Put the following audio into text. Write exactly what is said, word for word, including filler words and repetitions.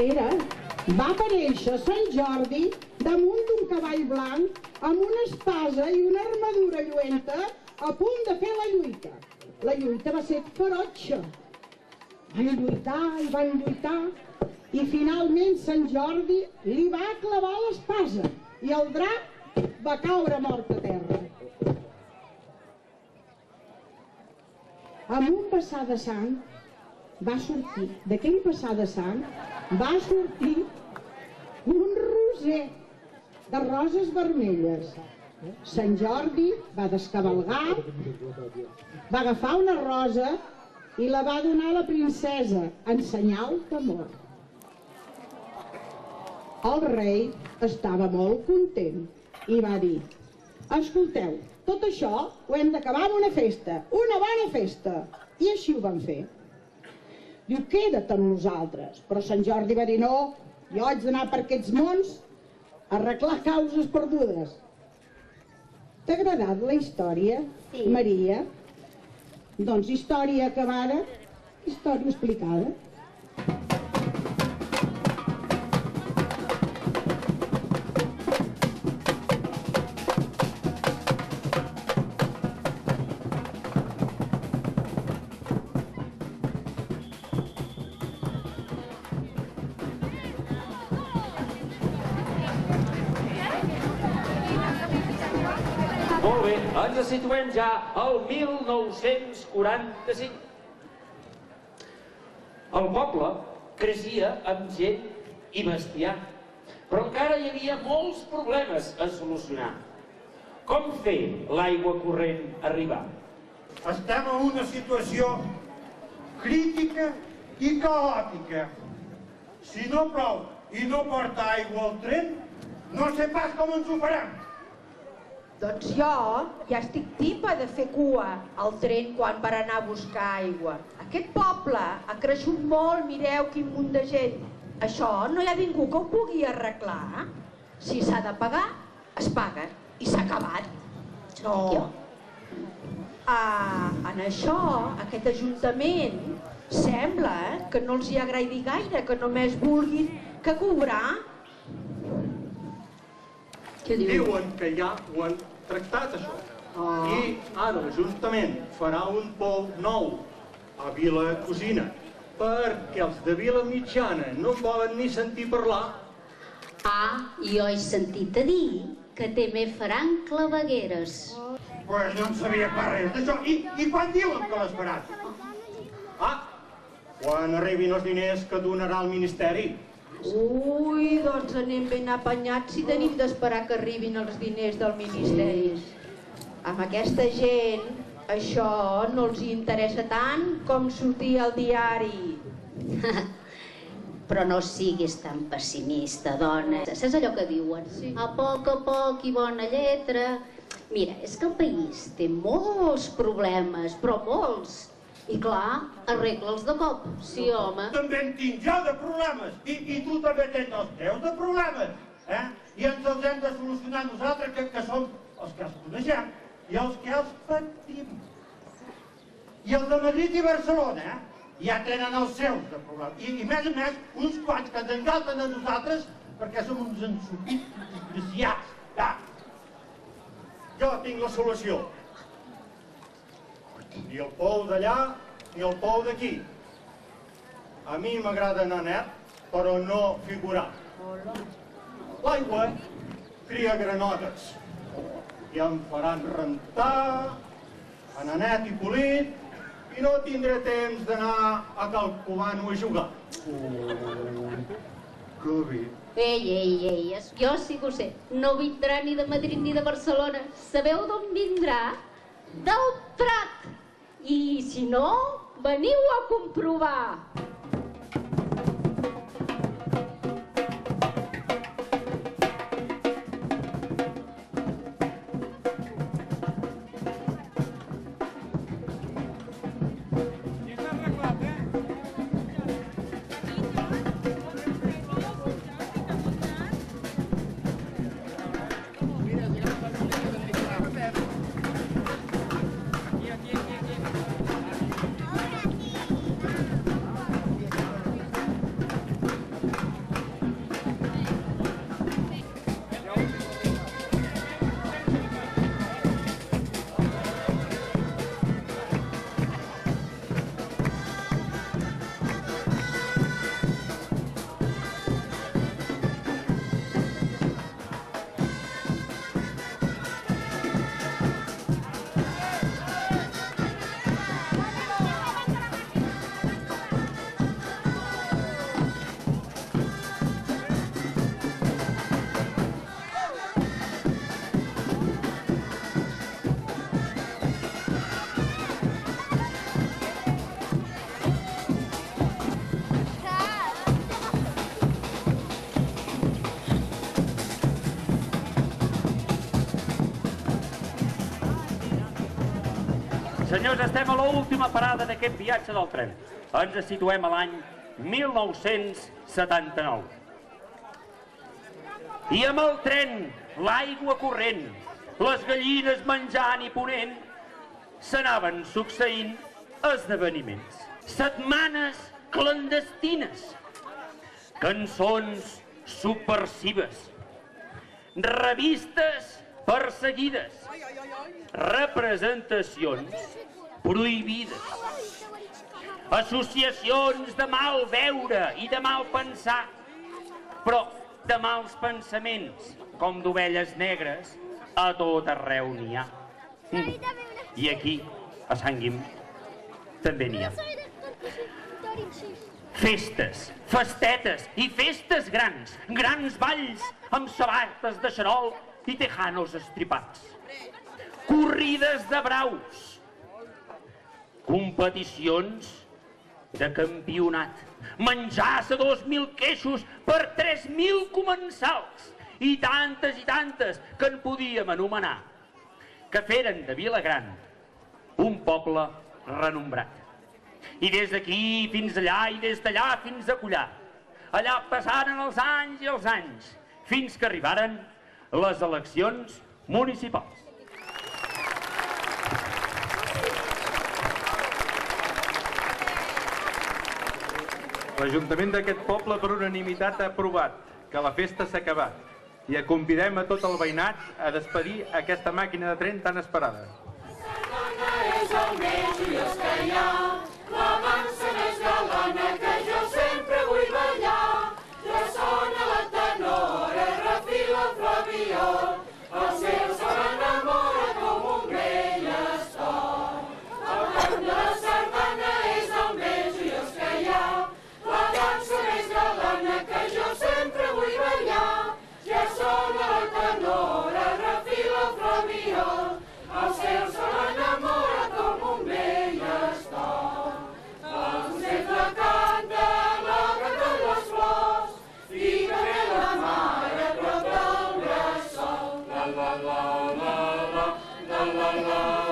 Era, va aparèixer Sant Jordi damunt d'un cavall blanc amb una espasa i una armadura lluenta a punt de fer la lluita. La lluita va ser ferotge. Van lluitar i van lluitar i finalment Sant Jordi li va clavar l'espasa i el drac va caure mort a terra. Amb un vessar de sang va sortir, d'aquell vessar de sang va sortir un roser de roses vermelles. Sant Jordi va descavalgar, va agafar una rosa i la va donar a la princesa en senyal d'amor. El rei estava molt content i va dir: escolteu, tot això ho hem d'acabar amb una festa, una bona festa. I així ho van fer. Diu, queda't amb nosaltres. Però Sant Jordi va dir, no, jo haig d'anar per aquests mons a arreglar causes perdudes. T'ha agradat la història, sí. Maria? Doncs història acabada, història explicada. Molt bé, ens situem ja al mil nou-cents quaranta-cinc. El poble creixia amb gent i bestiar, però encara hi havia molts problemes a solucionar. Com fer l'aigua corrent arribar? Estem en una situació crítica i caòtica. Si no plou i no porta aigua al tren, no sé pas com ens ho farem. Doncs jo ja estic tipa de fer cua al tren quan per anar a buscar aigua. Aquest poble ha creixut molt, mireu quin munt de gent. Això no hi ha ningú que ho pugui arreglar. Si s'ha de pagar, es paga. I s'ha acabat. No. Ah, en això, aquest ajuntament sembla que no els hi agradi gaire, que només vulguin que cobrar. Diuen que ja ho han tractat, això. I ara l'Ajuntament farà un pou nou a Vila Cosina, perquè els de Vila Mitjana no volen ni sentir parlar. Ah, jo he sentit a dir que també faran clavegueres. Pues no en sabia pas res d'això. I quan diuen que les faran? Ah, quan arribin els diners que donarà el Ministeri. Ui, doncs anem ben apanyats si tenim d'esperar que arribin els diners del Ministeri. Amb aquesta gent, això no els interessa tant com sortir al diari. Però no siguis tan pessimista, dona. Saps allò que diuen? A poc a poc i bona lletra. Mira, és que el país té molts problemes, però molts. I clar, arregla'ls de cop. Sí, home. També en tinc jo de problemes. I tu també tens els teus de problemes. I ens els hem de solucionar nosaltres, que som els que els coneixem i els que els patim. I els de Madrid i Barcelona ja tenen els seus de problemes. I més a més, uns quants que ens engalten a nosaltres perquè som uns ensopits desgraciats. Jo tinc la solució. Ni el pou d'allà, ni el pou d'aquí. A mi m'agrada anar net, però no figurar. L'aigua cria granotes i em faran rentar, anar net i polit, i no tindré temps d'anar a Calcovano a jugar. Que bé. Ei, ei, ei, jo sí que ho sé. No vindrà ni de Madrid ni de Barcelona. Sabeu d'on vindrà? Del Prat. I si no, veniu a comprovar. Senyors, estem a l'última parada d'aquest viatge del tren. Ens situem a l'any mil nou-cents setanta-nou. I amb el tren, l'aigua corrent, les gallines menjant i ponent, s'anaven succeint esdeveniments. Setmanes clandestines, cançons subversives, revistes perseguides, representacions prohibides, associacions de mal veure i de mal pensar, però de mals pensaments, com d'ovelles negres, a tot arreu n'hi ha. I aquí, a Sant Guim, també n'hi ha. Festes, festetes i festes grans, grans balls amb sabates de xarol i tejanos estripats, corrides de braus, competicions de campionat, menjar-se dos mil queixos per tres mil comensals i tantes i tantes que en podíem anomenar, que feren de Vilagran un poble renombrat. I des d'aquí fins allà i des d'allà fins a Collà. Allà passaren els anys i els anys, fins que arribaren les eleccions municipals. L'Ajuntament d'aquest poble per unanimitat ha aprovat que la festa s'ha acabat i convidem a tot el veïnat a despedir aquesta màquina de tren tan esperada. És el més joiós que hi ha, la dansa més galana que jo sempre vull ballar. Ja sona la tenora, refila el flabiol, el seu se l'enamora com un vell estol. El cant de la sardana és el més joiós que hi ha, la dansa més galana que jo sempre vull ballar. Ja sona la tenora, refila el flabiol, el seu se l'enamora com un vell estol. Els ocells la canten, la canten les flors, i també la mare a prop del bressol. La la la la la, la la la.